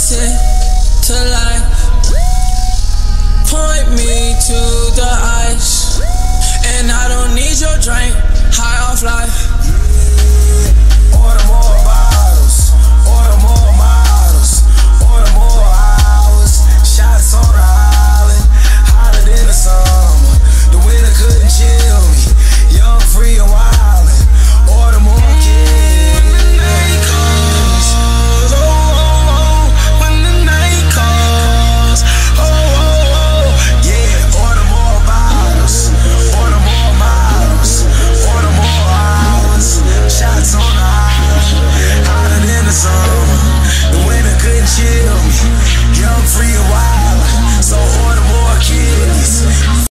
sit to life. Point me to the ice, and I don't need your drink.